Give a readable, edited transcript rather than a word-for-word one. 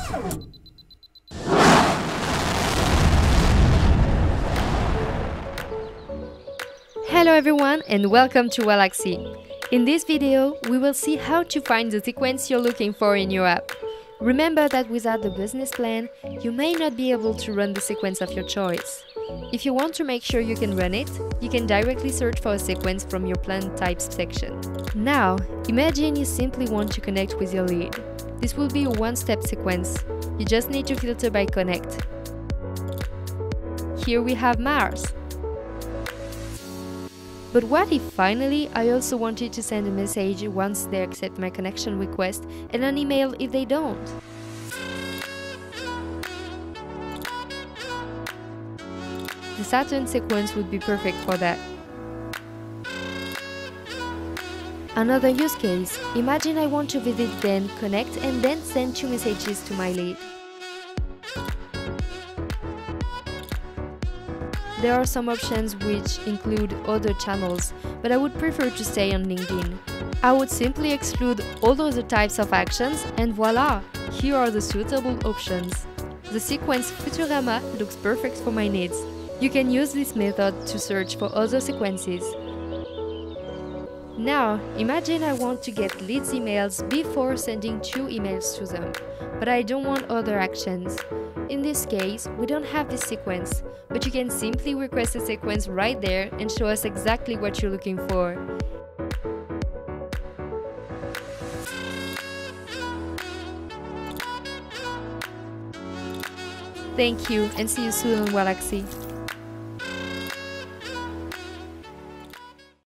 Hello everyone and welcome to Waalaxy. In this video, we will see how to find the sequence you're looking for in your app. Remember that without the business plan, you may not be able to run the sequence of your choice. If you want to make sure you can run it, you can directly search for a sequence from your plan types section. Now, imagine you simply want to connect with your lead. This will be a one-step sequence. You just need to filter by connect. Here we have Mars. But what if finally I also wanted to send a message once they accept my connection request and an email if they don't? The Saturn sequence would be perfect for that. Another use case, imagine I want to visit, then connect and then send 2 messages to my lead. There are some options which include other channels, but I would prefer to stay on LinkedIn. I would simply exclude all other types of actions and voila! Here are the suitable options. The sequence Futurama looks perfect for my needs. You can use this method to search for other sequences. Now, imagine I want to get leads emails before sending 2 emails to them, but I don't want other actions. In this case, we don't have this sequence, but you can simply request a sequence right there and show us exactly what you're looking for. Thank you and see you soon on Waalaxy.